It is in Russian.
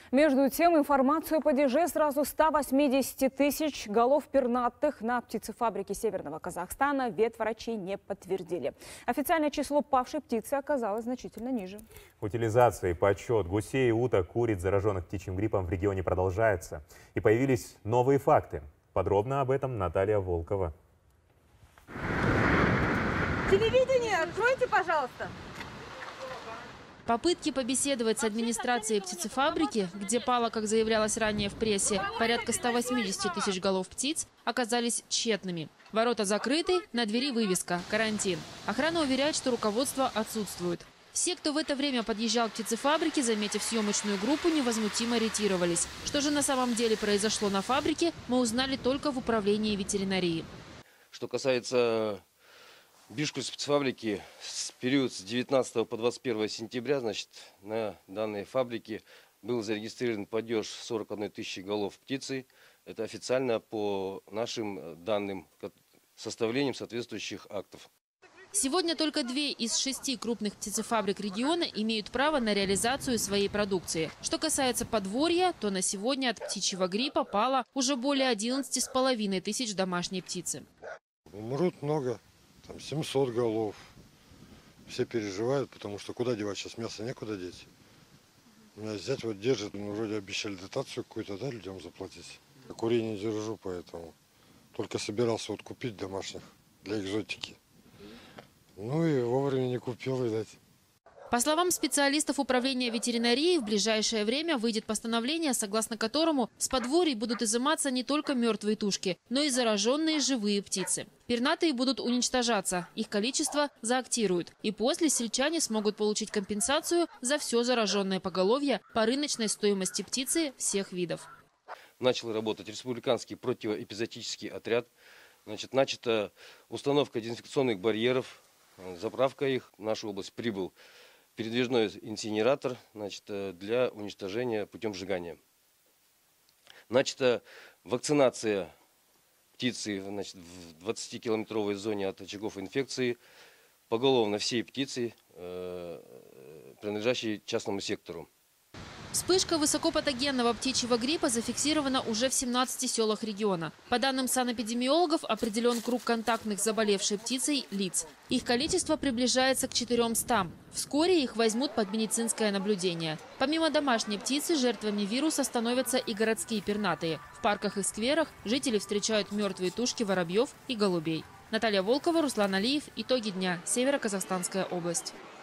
Между тем, информацию о падеже сразу 180 тысяч голов пернатых на птицефабрике Северного Казахстана ветврачи не подтвердили. Официальное число павшей птицы оказалось значительно ниже. Утилизация и подсчет гусей, уток, куриц, зараженных птичьим гриппом в регионе продолжается. И появились новые факты. Подробно об этом Наталья Волкова. Телевидение, откройте, пожалуйста. Попытки побеседовать с администрацией птицефабрики, где пало, как заявлялось ранее в прессе, порядка 180 тысяч голов птиц, оказались тщетными. Ворота закрыты, на двери вывеска «Карантин». Охрана уверяет, что руководство отсутствует. Все, кто в это время подъезжал к птицефабрике, заметив съемочную группу, невозмутимо ретировались. Что же на самом деле произошло на фабрике, мы узнали только в управлении ветеринарии. Что касается Бишкульской птицефабрики, с период с 19 по 21 сентября, значит, на данной фабрике был зарегистрирован падеж 41 тысячи голов птицы. Это официально по нашим данным, составлением соответствующих актов. Сегодня только 2 из 6 крупных птицефабрик региона имеют право на реализацию своей продукции. Что касается подворья, то на сегодня от птичьего гриппа пало уже более 11,5 тысяч домашней птицы. Умрут много. Там 700 голов. Все переживают, потому что куда девать сейчас? Мясо некуда деть. У меня зять вот держит, мы вроде обещали дотацию какую-то, да, людям заплатить. Курей не держу, поэтому только собирался вот купить домашних для экзотики. Ну и вовремя не купил, видать. По словам специалистов управления ветеринарии, в ближайшее время выйдет постановление, согласно которому с подворий будут изыматься не только мертвые тушки, но и зараженные живые птицы. Пернатые будут уничтожаться, их количество заактируют. И после сельчане смогут получить компенсацию за все зараженное поголовье по рыночной стоимости птицы всех видов. Начал работать республиканский противоэпизоотический отряд. Значит, начата установка дезинфекционных барьеров, заправка их. В нашу область прибыл передвижной инсинератор, значит, для уничтожения путем сжигания. Начата вакцинация птицы, значит, в 20-километровой зоне от очагов инфекции поголовно всей птицы, принадлежащей частному сектору. Вспышка высокопатогенного птичьего гриппа зафиксирована уже в 17 селах региона. По данным санэпидемиологов, определен круг контактных с заболевшей птицей лиц. Их количество приближается к 400. Вскоре их возьмут под медицинское наблюдение. Помимо домашней птицы, жертвами вируса становятся и городские пернатые. В парках и скверах жители встречают мертвые тушки воробьев и голубей. Наталья Волкова, Руслан Алиев. Итоги дня. Северо-Казахстанская область.